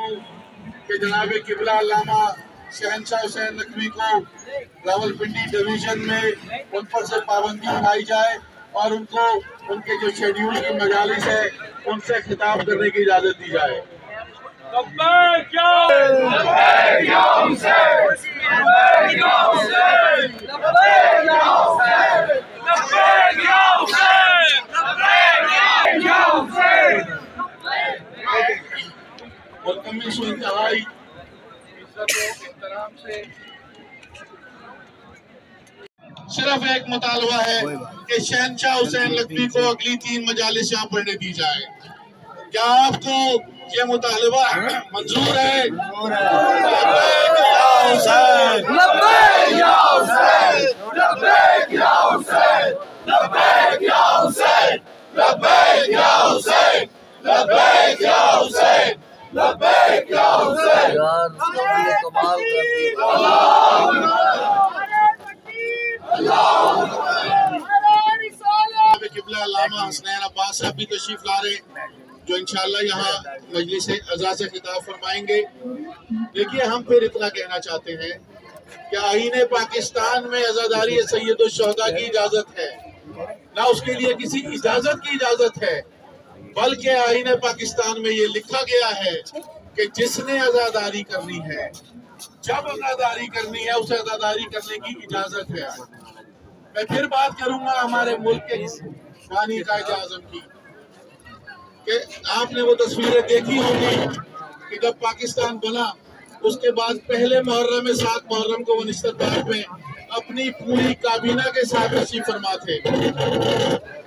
हूँ कि जनाब किबला अल्लामा शहनशाह हुसैन नकवी को रावलपिंडी डिवीजन में उन पर से पाबंदी उठाई जाए और उनको उनके जो शेड्यूल की मजालिस है उनसे खिताब करने की इजाज़त दी जाए। इंतहाई इज्जत और एहतराम से सिर्फ एक मुतालबा है कि शहनशाह हुसैन नकवी को अगली 3 मजालिस यहाँ पढ़ने दी जाए। क्या आपको ये मुतालबा मंजूर है? लब्बैक या हुसैन, लब्बैक या हुसैन, लब्बैक या हुसैन, लब्बैक या हुसैन, लब्बैक या हुसैन, लब्बैक या हुसैन, लब्बैक या हुसैन। यार कमाल कर दी। किबला अल्लामा हसनैन अब्बास साहब भी तशरीफ ला रहे जो इंशाअल्लाह यहाँ मजलिस अज़ा से खिताब फरमाएंगे। देखिए, हम फिर इतना कहना चाहते हैं कि आईन पाकिस्तान में अज़ादारी सैयदुल शुहदा की इजाजत है, ना उसके लिए किसी इजाजत की इजाजत है, बल्कि आईन पाकिस्तान में ये लिखा गया है कि जिसने अज़ादारी करनी है, जब अज़ादारी करनी है, उसे अज़ादारी करने की इजाजत है। मैं फिर बात करूंगा हमारे मुल्क के बानी कायदे आज़म की कि आपने वो तस्वीरें देखी होंगी कि जब पाकिस्तान बना उसके बाद पहले मुहर्रम में 7 मुहर्रम को वो निश्चित बाग में अपनी पूरी काबीना के साथ तशरीफ फरमा थे।